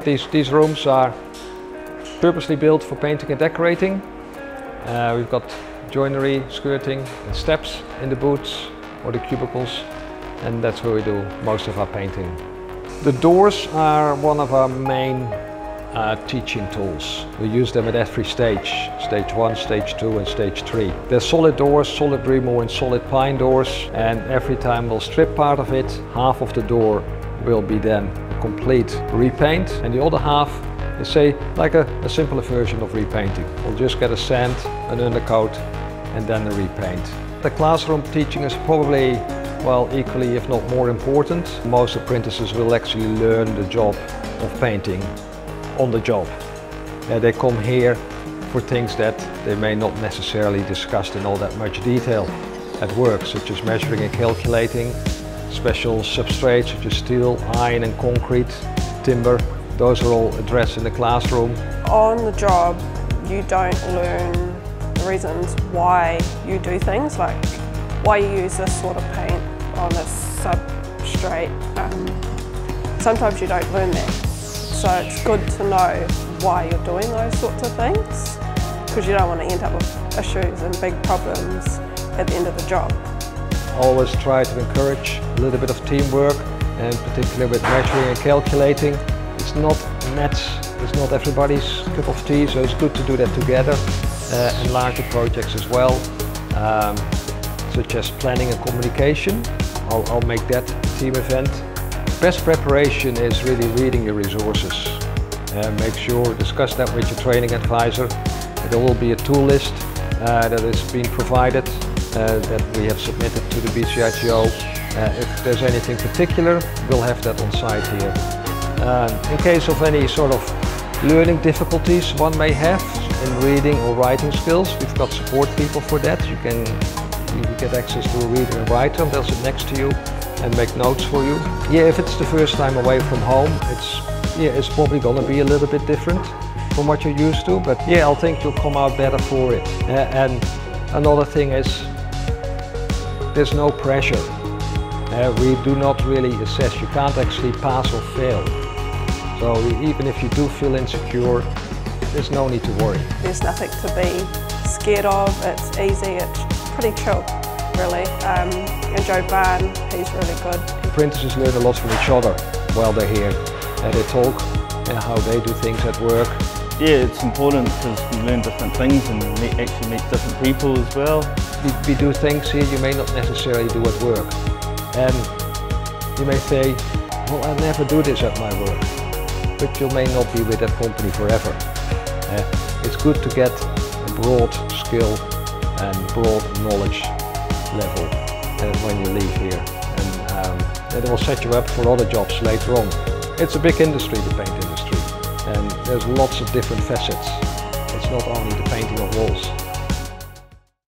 These rooms are purposely built for painting and decorating. We've got joinery, skirting and steps in the booths or the cubicles, and that's where we do most of our painting. The doors are one of our main teaching tools. We use them at every stage, stage 1, stage 2 and stage 3. They're solid doors, solid Dremel and solid pine doors, and every time we'll strip part of it, half of the door will be then a complete repaint, and the other half is, say, like a simpler version of repainting. We'll just get a sand, an undercoat and then a repaint. The classroom teaching is probably, well, equally if not more important. Most apprentices will actually learn the job of painting on the job. They come here for things that they may not necessarily discuss in all that much detail at work, such as measuring and calculating, special substrates such as steel, iron and concrete, timber. Those are all addressed in the classroom. On the job, you don't learn the reasons why you do things, like why you use this sort of paint on this substrate. Sometimes you don't learn that. So it's good to know why you're doing those sorts of things, because you don't want to end up with issues and big problems at the end of the job. Always try to encourage a little bit of teamwork, and particularly with measuring and calculating. It's not maths, it's not everybody's cup of tea, so it's good to do that together. And larger projects as well, such as planning and communication. I'll make that a team event. Best preparation is really reading your resources. Make sure, discuss that with your training advisor. There will be a tool list that is being provided that we have submitted to the BCITO. If there's anything particular, we'll have that on site here. In case of any sort of learning difficulties one may have in reading or writing skills, we've got support people for that. You get access to a reader and writer, and they'll sit next to you and make notes for you. Yeah, if it's the first time away from home, it's probably going to be a little bit different from what you're used to, but yeah, I think you'll come out better for it. And another thing is, there's no pressure. We do not really assess. You can't actually pass or fail. So even if you do feel insecure, there's no need to worry. There's nothing to be scared of. It's easy, it's pretty chill, really. And Joe Barn, he's really good. Apprentices learn a lot from each other while they're here. They talk how they do things at work. Yeah, it's important because we learn different things and actually meet different people as well. We do things here you may not necessarily do at work. And you may say, well, I'll never do this at my work. But you may not be with that company forever. It's good to get a broad skill and broad knowledge level when you leave here. And it will set you up for other jobs later on. It's a big industry, the paint industry. And there's lots of different facets. It's not only the painting of walls.